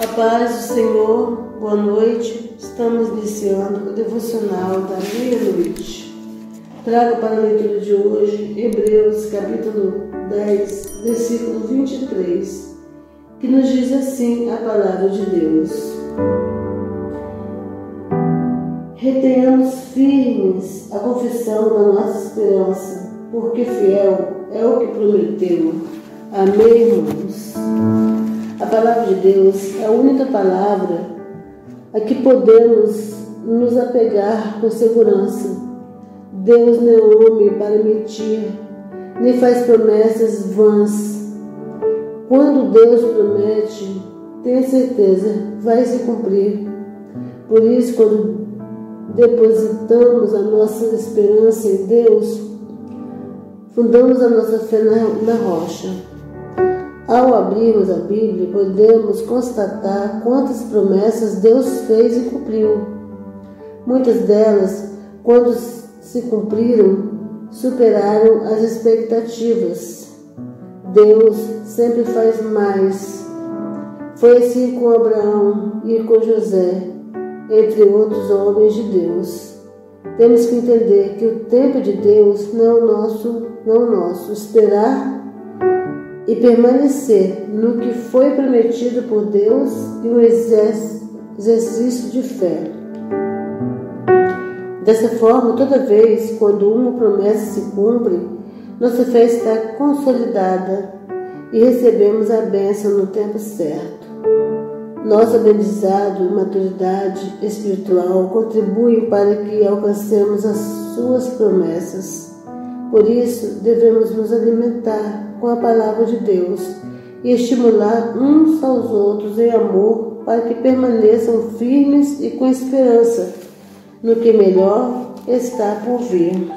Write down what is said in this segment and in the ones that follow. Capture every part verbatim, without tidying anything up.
A paz do Senhor, boa noite. Estamos iniciando o devocional da meia-noite. Trago para a leitura de hoje Hebreus capítulo dez, versículo vinte e três, que nos diz assim a palavra de Deus: retenhamos firmes a confissão da nossa esperança, porque fiel é o que prometeu. Amém, irmãos? A palavra de Deus é a única palavra a que podemos nos apegar com segurança. Deus não é homem para mentir, nem faz promessas vãs. Quando Deus promete, tenha certeza, vai se cumprir. Por isso, quando depositamos a nossa esperança em Deus, fundamos a nossa fé na, na rocha. Ao abrirmos a Bíblia, podemos constatar quantas promessas Deus fez e cumpriu. Muitas delas, quando se cumpriram, superaram as expectativas. Deus sempre faz mais. Foi assim com Abraão e com José, entre outros homens de Deus. Temos que entender que o tempo de Deus não é o nosso, não é o nosso. Esperar e permanecer no que foi prometido por Deus e um exercício de fé. Dessa forma, toda vez quando uma promessa se cumpre, nossa fé está consolidada e recebemos a bênção no tempo certo. Nosso aprendizado e maturidade espiritual contribuem para que alcancemos as suas promessas. Por isso, devemos nos alimentar com a palavra de Deus e estimular uns aos outros em amor para que permaneçam firmes e com esperança no que melhor está por vir.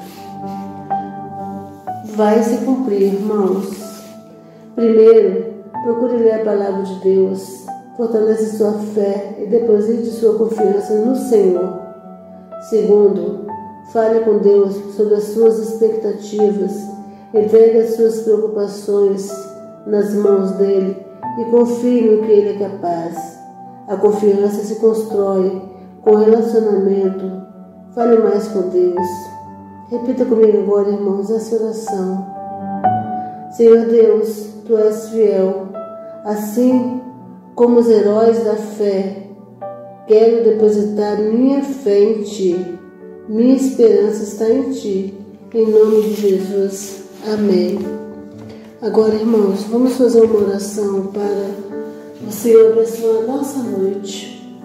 Vai se cumprir, irmãos. Primeiro, procure ler a palavra de Deus, fortaleça sua fé e deposite sua confiança no Senhor. Segundo, fale com Deus sobre as suas expectativas. Entregue as suas preocupações nas mãos dele e confie no que ele é capaz. A confiança se constrói com relacionamento. Fale mais com Deus. Repita comigo agora, irmãos, essa oração. Senhor Deus, Tu és fiel, assim como os heróis da fé. Quero depositar minha fé em Ti. Minha esperança está em Ti. Em nome de Jesus. Amém. Agora, irmãos, vamos fazer uma oração para o Senhor abençoar a nossa noite.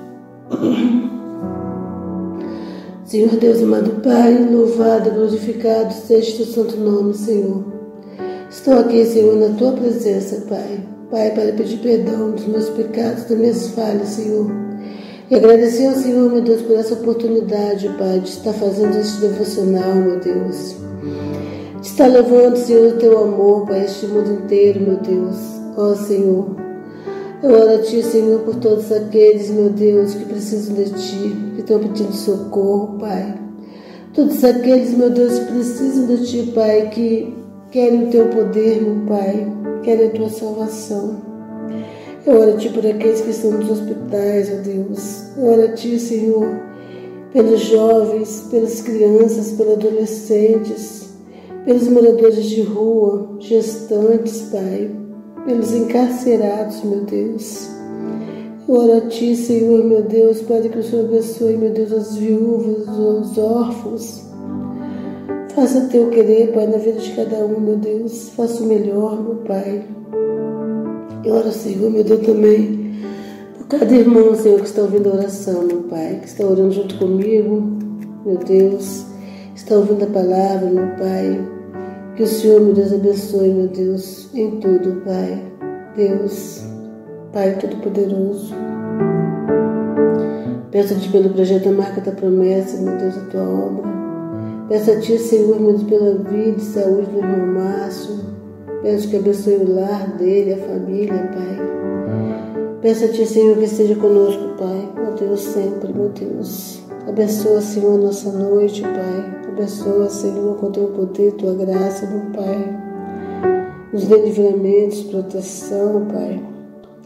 Senhor Deus, amado Pai, louvado e glorificado seja o Teu santo nome, Senhor. Estou aqui, Senhor, na Tua presença, Pai. Pai, para pedir perdão dos meus pecados, das minhas falhas, Senhor. E agradecer ao Senhor, meu Deus, por essa oportunidade, Pai, de estar fazendo este devocional, meu Deus. De estar levando, Senhor, o Teu amor para este mundo inteiro, meu Deus. Ó, Senhor, eu oro a Ti, Senhor, por todos aqueles, meu Deus, que precisam de Ti, que estão pedindo socorro, Pai. Todos aqueles, meu Deus, que precisam de Ti, Pai, que querem o Teu poder, meu Pai, querem a Tua salvação. Eu oro a Ti por aqueles que estão nos hospitais, ó Deus. Eu oro a Ti, Senhor, pelos jovens, pelas crianças, pelos adolescentes, pelos moradores de rua, gestantes, Pai, pelos encarcerados, meu Deus. Eu oro a Ti, Senhor, meu Deus, para que o Senhor abençoe, meu Deus, as viúvas, os órfãos. Faça Teu querer, Pai, na vida de cada um, meu Deus. Faça o melhor, meu Pai. Eu oro, Senhor, meu Deus, também por cada irmão, Senhor, que está ouvindo a oração, meu Pai, que está orando junto comigo, meu Deus, está ouvindo a palavra, meu Pai. Que o Senhor, meu Deus, abençoe, meu Deus, em tudo, Pai. Deus, Pai Todo-Poderoso. Peço a Ti pelo projeto da Marca da Promessa, meu Deus, a Tua obra. Peço a Ti, Senhor, meu Deus, pela vida e saúde do irmão Márcio. Peço que abençoe o lar dele, a família, Pai. Peço a Ti, Senhor, que esteja conosco, Pai. Meu Deus, sempre, meu Deus. Abençoa, Senhor, a nossa noite, Pai. Abençoa, Senhor, com Teu poder, Tua graça, meu Pai. Nos dê livramentos, proteção, Pai.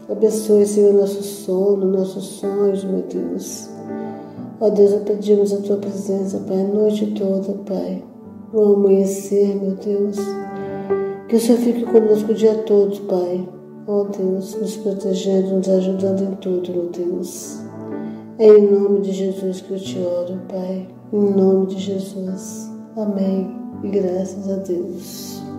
Abençoe, Senhor, nosso sono, nossos sonhos, meu Deus. Ó Deus, eu pedimos a Tua presença, Pai, a noite toda, Pai. No amanhecer, meu Deus. Que o Senhor fique conosco o dia todo, Pai. Ó Deus, nos protegendo, nos ajudando em tudo, meu Deus. É em nome de Jesus que eu te oro, Pai. Em nome de Jesus. Amém. E graças a Deus.